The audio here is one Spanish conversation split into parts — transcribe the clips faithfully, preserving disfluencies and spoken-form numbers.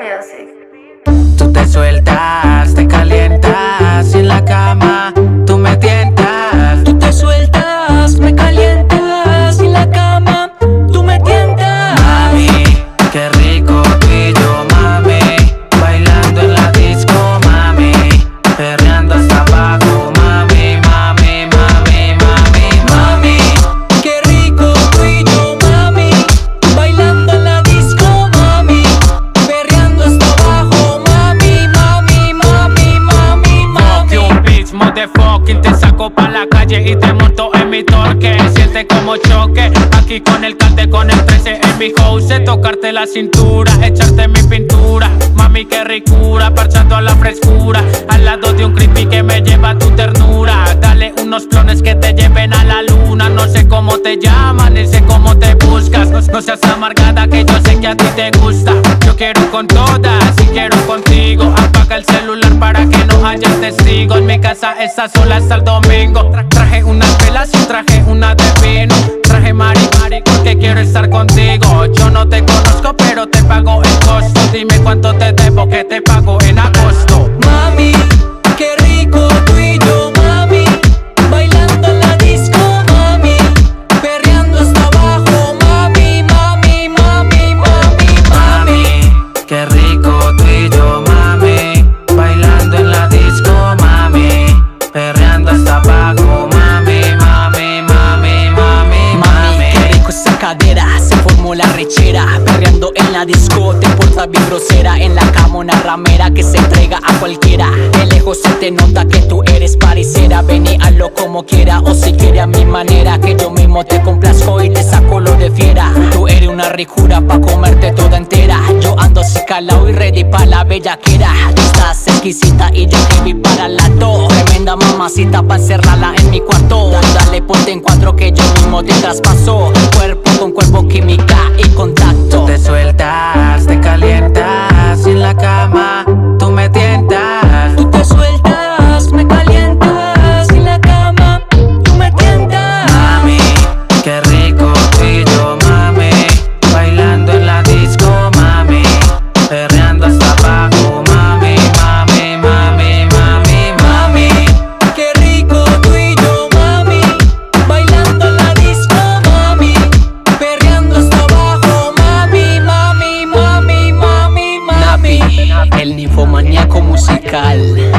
Music. Tú te sueltas, te calientas en la cama, tú me tientas. Tú te sueltas, me calientas en la cama, tú me tientas. Mami, qué rico tú y yo, mami, bailando en la disco, mami, perreando hasta abajo, mami, mami, mami, mami, mami. Qué rico tú y yo, mami, bailando en la disco, mami, perreando hasta abajo, mami, mami, mami, mami, mami. Fuck you, bitch, motherfucking, te saco pa' la calle y te monto en mi torque. Siente como choque, aquí con el cante, con el trece en mi house. Tocarte la cintura, echarte mi pintura. Mami, qué ricura, parchando a la frescura. Al lado de un creepy que me lleva a tu ternura. Dale unos clones que te lleven a la luna. No sé cómo te llaman, ni sé cómo te buscas. No, no seas amargada, que yo sé que a ti te gusta. Yo quiero con todas y quiero contigo. Apaga el celular para que no haya testigos. En mi casa está sola hasta el domingo. Tra traje unas velas y traje una de vino. Traje mari mari porque quiero estar contigo. Yo no te conozco pero te pago el costo. Dime cuánto te debo que te pago en agosto. Mami, qué rico tú y yo, mami, bailando en la disco, mami, perreando hasta abajo, mami, mami, mami, mami, mami. Qué rico tú y yo, mami, bailando en la disco, mami, perreando hasta abajo, mami, mami, mami, mami, mami. Qué rico esa cadera, se formó la rechera, perreando en la disco, te portas bien grosera. En la cama una ramera que se entrega a cualquiera. De lejos se te nota que tú eres paricera. Ven y hazlo como quiera, o si quiere a mi manera, que yo mismo te complazco y te saco lo de fiera. Tú eres una ricura pa' comerte toda entera. Yo ando así calao y ready pa' la bellaquera. Tú estás exquisita y yo heavy para la dos. Tremenda mamacita pa' encerrarla en mi cuarto. Dale, ponte en cuatro que yo mismo te traspaso. Cuerpo con cuerpo, química y contacto. Tú te sueltas, te calientas en la cama, tú me tientas. Tú te sueltas, me calientas en la cama, tú me tientas. Mami, qué rico tú y yo, mami, bailando en la disco, mami, perreando hasta abajo, mami, mami, mami, mami, mami. Qué rico tú y yo, mami, bailando en la disco, mami, perreando hasta abajo, mami, mami, mami, mami, mami. El ninfomaníaco musical.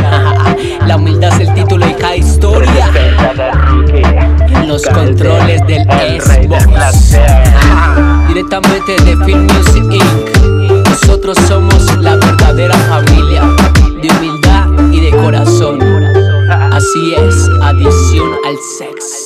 La humildad es el título de cada historia. En los controles del Xbox. Directamente de Film Music incorporated. Nosotros somos la verdadera familia, de humildad y de corazón. Así es, adición al sex.